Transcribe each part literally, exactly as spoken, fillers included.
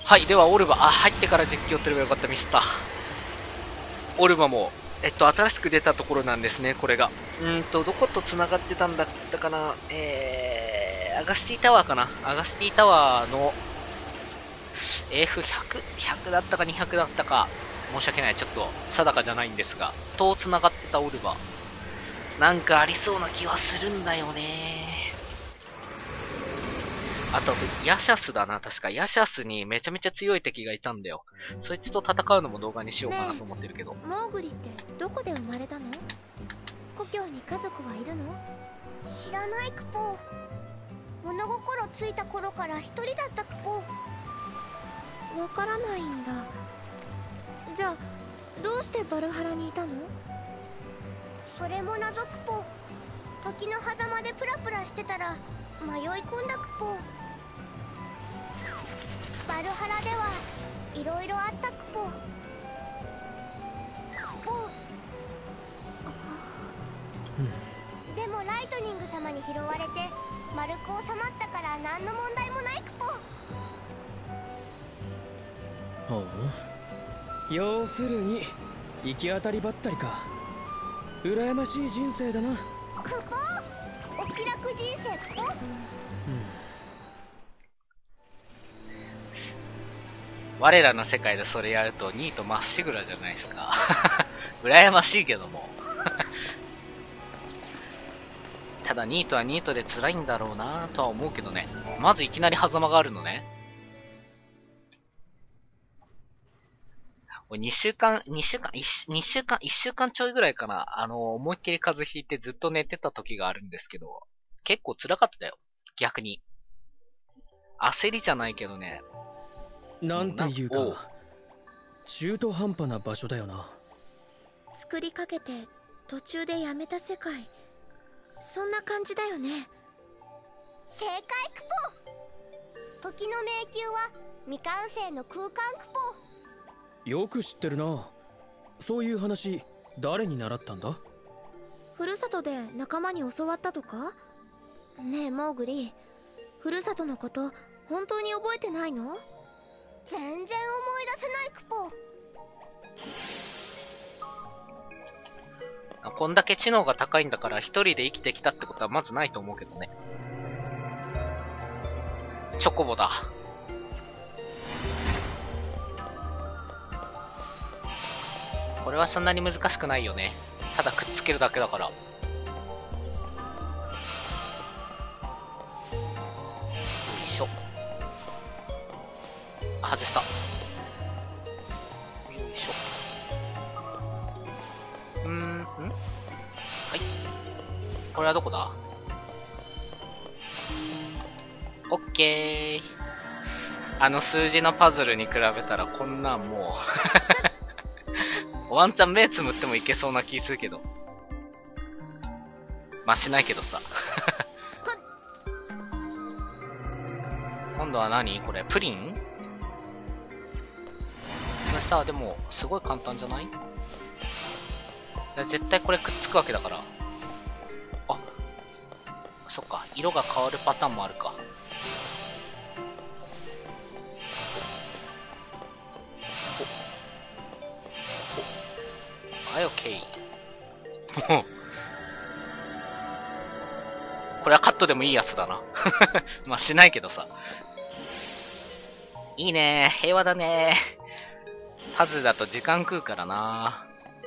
はい、ではオルバ、あ、入ってから実況ってればよかった、ミスった。オルバも、えっと、新しく出たところなんですね、これが。うーんと、どこと繋がってたんだったかな。えー、アガスティタワーかな。アガスティタワーの エフひゃく、ひゃくだったかにひゃくだったか、申し訳ない、ちょっと定かじゃないんですが、と繋がってたオルバ。なんかありそうな気はするんだよね。あと、ヤシャスだな、確か。ヤシャスにめちゃめちゃ強い敵がいたんだよ。そいつと戦うのも動画にしようかなと思ってるけど。 モーグリってどこで生まれたの？故郷に家族はいるの？ 知らないクポ。物心ついた頃から一人だったクポ。 わからないんだ。じゃあどうしてバルハラにいたの？ それも謎クポ。時の狭間でプラプラしてたら迷い込んだクポ。バルハラではいろいろあったクポ。クポ、うん、でもライトニング様に拾われて丸く収まったから何の問題もないクポ。 ほう、要するに行き当たりばったりか。羨ましい人生だな。 クポ、お気楽人生クポ、うん、 我らの世界でそれやるとニートまっしぐらじゃないですか。羨ましいけども。ただニートはニートで辛いんだろうなとは思うけどね。まずいきなり狭間があるのね。にしゅうかん、にしゅうかん、にしゅうかん、いっしゅうかんちょいぐらいかな。あの、思いっきり風邪ひいてずっと寝てた時があるんですけど、結構辛かったよ。逆に。焦りじゃないけどね。 なんていうか、中途半端な場所だよな。 作りかけて途中でやめた世界、そんな感じだよね。 正解クポ。時の迷宮は未完成の空間クポ。 よく知ってるな。そういう話誰に習ったんだ？ ふるさとで仲間に教わったとか？ねえモーグリ、ふるさとのこと本当に覚えてないの？ 全然思い出せないクポ。こんだけ知能が高いんだから一人で生きてきたってことはまずないと思うけどね。チョコボだ。これはそんなに難しくないよね。ただくっつけるだけだから。よいしょ。あ、外した。よいしょ。うーん、ん？はい。これはどこだ？オッケー。あの数字のパズルに比べたらこんなんもう。ワンチャン目つむってもいけそうな気するけど。まあ、しないけどさ。今度は何これプリン？これさ、でも、すごい簡単じゃない？絶対これくっつくわけだから。あ、そっか。色が変わるパターンもあるか。はい、オッケー。もう。これはカットでもいいやつだな。まあ、しないけどさ。いいねー。平和だねー。パズルだと時間食うからな。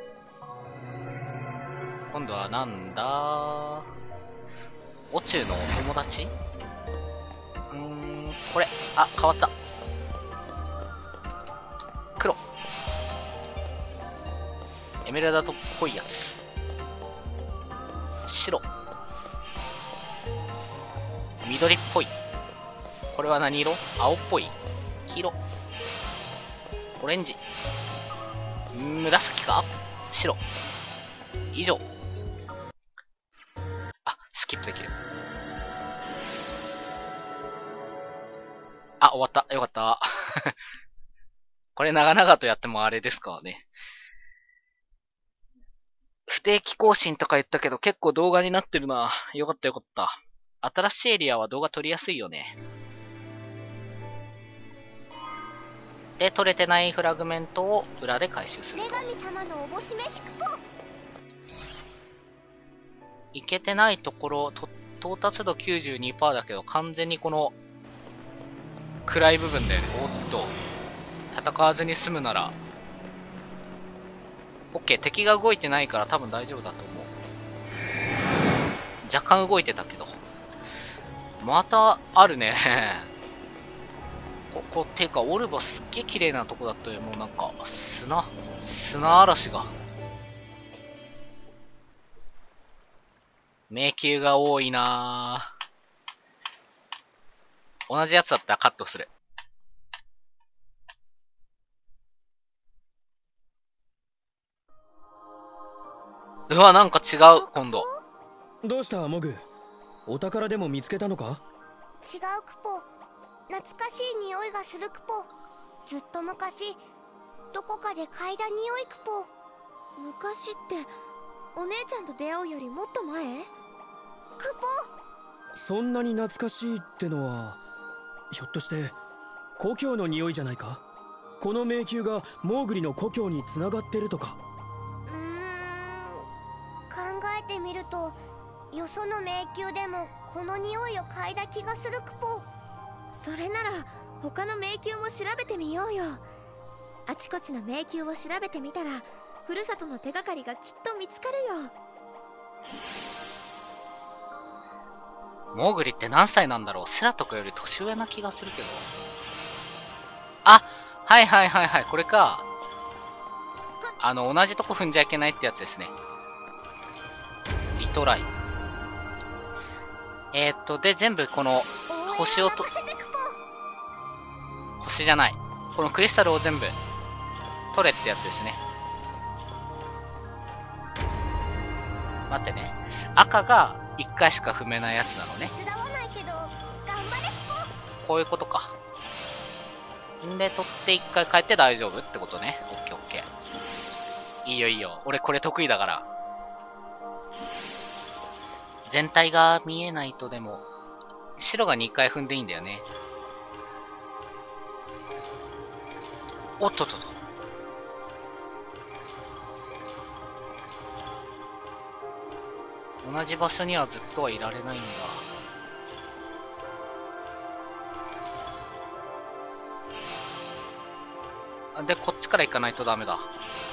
今度はなんだ？宇宙のお友達？うーん、これ。あ、変わった。黒。エメラルドっぽいやつ。白。緑っぽい。これは何色？青っぽい。黄色。オレンジ。紫か？白。以上。あ、スキップできる。あ、終わった。よかった。これ長々とやってもあれですからね。不定期更新とか言ったけど結構動画になってるな。よかったよかった。新しいエリアは動画撮りやすいよね。 で、取れてないフラグメントを裏で回収する女と。 神様のおぼし飯クポ。 いけてないところ、と到達度 きゅうじゅうにパーセント だけど、完全にこの、暗い部分だよね。おっと。戦わずに済むなら、OK、敵が動いてないから多分大丈夫だと思う。若干動いてたけど。また、あるね。ここ、っていうか、オルバすっげえ綺麗なとこだったよ。もうなんか、砂、砂嵐が。迷宮が多いなぁ。同じやつだったらカットする。うわ、なんか違う、今度。 どうしたモグ、お宝でも見つけたのか？ 違うクポ。懐かしい匂いがするクポ。ずっと昔どこかで嗅いだ匂いクポ。 昔ってお姉ちゃんと出会うよりもっと前？ クポ。 そんなに懐かしいってのは、ひょっとして故郷の匂いじゃないか？この迷宮がモーグリの故郷につながってるとか。 うーん、考えてみるとよその迷宮でもこの匂いを嗅いだ気がするクポ。 それなら他の迷宮も調べてみようよ。あちこちの迷宮を調べてみたらふるさとの手がかりがきっと見つかるよ。 モーグリって何歳なんだろう？セラトコより年上な気がするけど。あ、はいはいはいはい、これか。あの、同じとこ踏んじゃいけないってやつですね。リトライ。えー、っと、で、全部この、星をと、星じゃない。このクリスタルを全部、取れってやつですね。待ってね。赤がいっかいしか踏めないやつなのね。こういうことか。んで、取っていっかい帰って大丈夫ってことね。オッケーオッケー。いいよいいよ。俺これ得意だから。全体が見えないとでも、白がにかい踏んでいいんだよね。おっとっとっと。同じ場所にはずっとはいられないんだ。で、こっちから行かないとダメだ。よ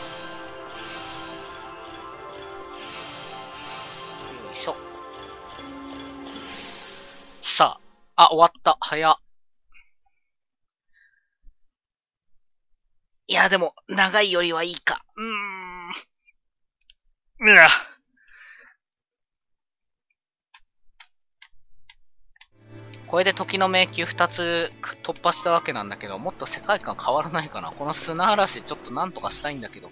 いしょ。さあ。あ、終わった。早っ。いや、でも、長いよりはいいか。うーん。うわ。これで時の迷宮ふたつ突破したわけなんだけど、もっと世界観変わらないかな。この砂嵐ちょっとなんとかしたいんだけど。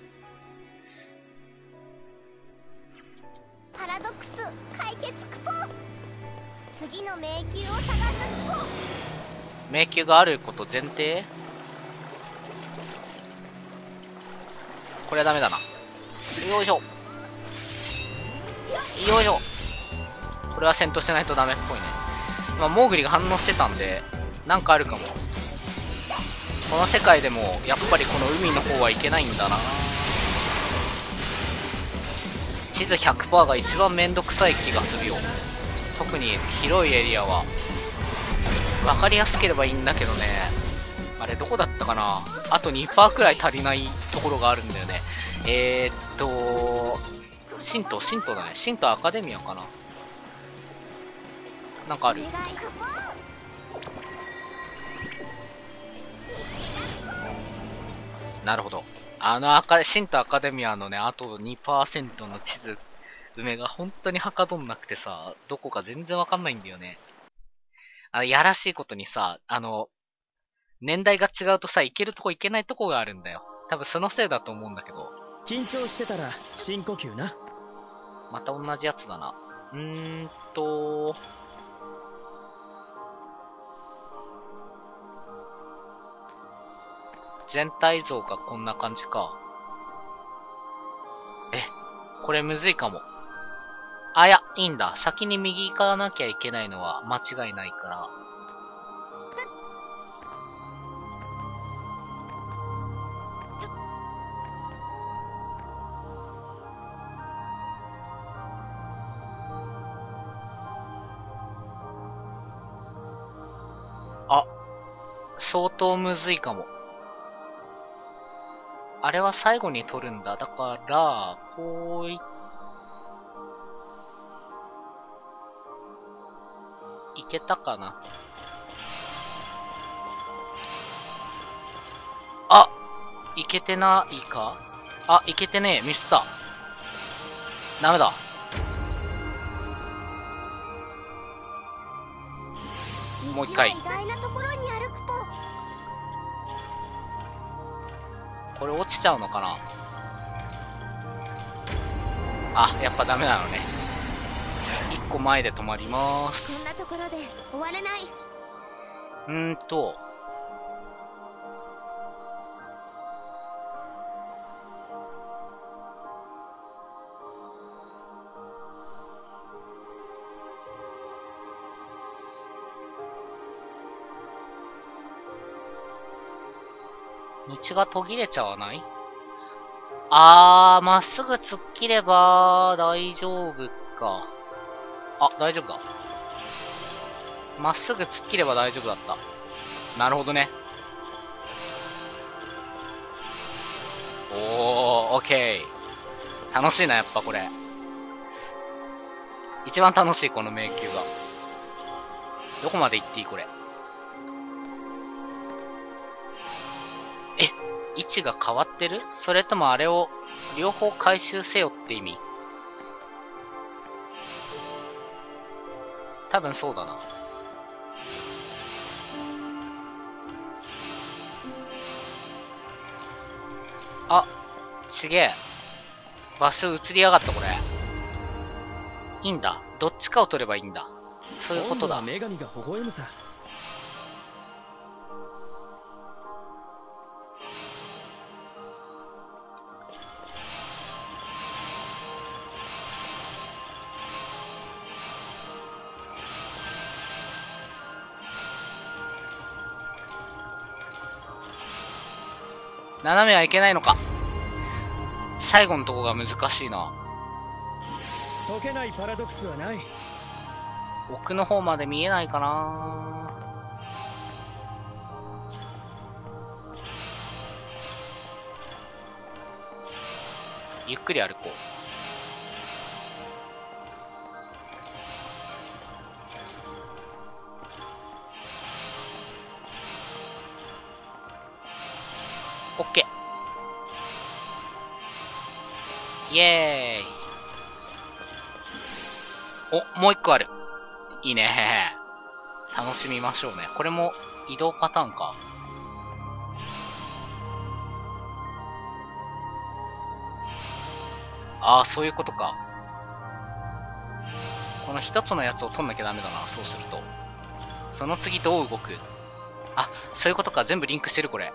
パラドックス解決クポ。次の迷宮を探すクポ。 迷宮があること前提？これはダメだな。よいしょ。よいしょ。これは戦闘してないとダメっぽいね。まあ、モーグリが反応してたんで、なんかあるかも。この世界でも、やっぱりこの海の方はいけないんだな。地図 ひゃくパーセント が一番めんどくさい気がするよ。特に広いエリアは。わかりやすければいいんだけどね。あれどこだったかな？あと にパーセント くらい足りないところがあるんだよね。えー、っと、神道、神道だね。神道アカデミアかな。なんかある？なるほど。あの赤、神道アカデミアのね、あと にパーセント の地図埋めが本当にはかどんなくてさ、どこか全然わかんないんだよね。あの、やらしいことにさ、あの、年代が違うとさ、行けるとこ行けないとこがあるんだよ。多分そのせいだと思うんだけど。 緊張してたら深呼吸な。 また同じやつだな。うーんと、全体像がこんな感じか。え、これむずいかも。あ、いや、いいんだ。先に右行かなきゃいけないのは間違いないから。 相当むずいかも。あれは最後に取るんだ。だから、こうい、いけたかな。あ、いけてないか。あ、いけてねえ。ミスった。ダメだ。もう一回。 意外なところに歩くと、 これ落ちちゃうのかな。あ、やっぱダメなのね。一個前で止まりまーす。 こんなところで終われない。 うーんと。道が途切れちゃわない？あー、まっすぐ突っ切れば大丈夫か。あ、大丈夫だ。まっすぐ突っ切れば大丈夫だった。なるほどね。おー、オッケー。楽しいな、やっぱこれ。一番楽しい、この迷宮が。どこまで行っていい、これ。え、位置が変わってる？それともあれを両方回収せよって意味？多分そうだな。あ、ちげえ。場所移りやがった、これ。いいんだ。どっちかを取ればいいんだ。そういうことだ。 女神が微笑むさ。 斜めはいけないのか。最後のとこが難しいな。 解けないパラドックスはない。 奥の方まで見えないかな。ゆっくり歩こう。オッケー。イエーイ。お、もう一個ある。いいね。楽しみましょうね。これも移動パターンか。ああ、そういうことか。この一つのやつを取んなきゃダメだな。そうすると。その次どう動く？あ、そういうことか。全部リンクしてる、これ。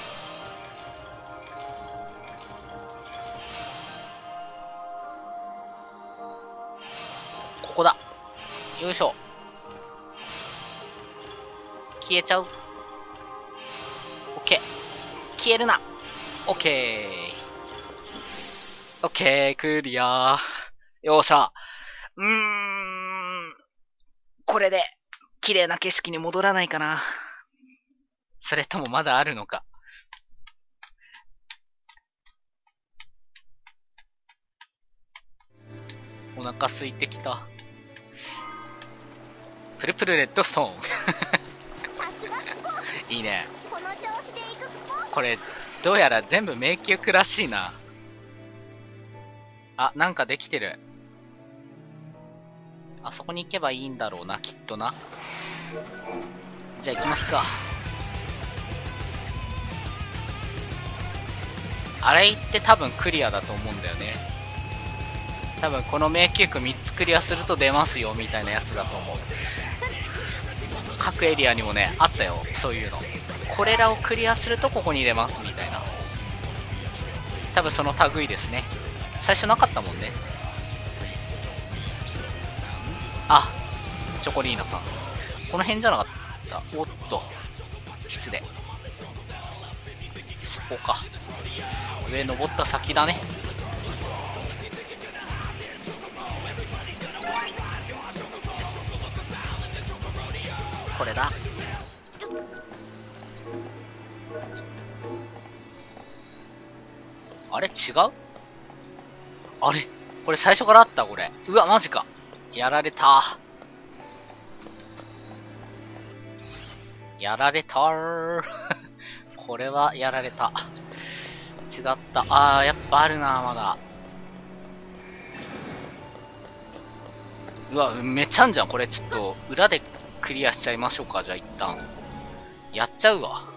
ここだ。よいしょ。消えちゃう。オッケー。消えるな。オッケー。オッケー、クリアー。よっしゃ。うーん。これで、綺麗な景色に戻らないかな。それともまだあるのか。お腹空いてきた。プルプルレッドストーン。 さすがクポ。 いいね。 この調子で行くクポ。 これ、どうやら全部迷宮区らしいな。あ、なんかできてる。あそこに行けばいいんだろうな、きっとな。じゃあ行きますか。あれ行って多分クリアだと思うんだよね。多分この迷宮区みっつクリアすると出ますよみたいなやつだと思う。各エリアにもね、あったよ、そういうの。これらをクリアするとここに出ますみたいな。多分その類ですね。最初なかったもんね。あ、チョコリーナさん。この辺じゃなかった。おっと。失礼。そこか。上登った先だね。これだ。 あれ違う？あれこれ最初からあったこれ。うわ、マジか。やられた。やられたー。これはやられた。違った。あー、やっぱあるな、まだ。うわ、めっちゃあんじゃん。これちょっと、裏でクリアしちゃいましょうか。じゃあ一旦。やっちゃうわ。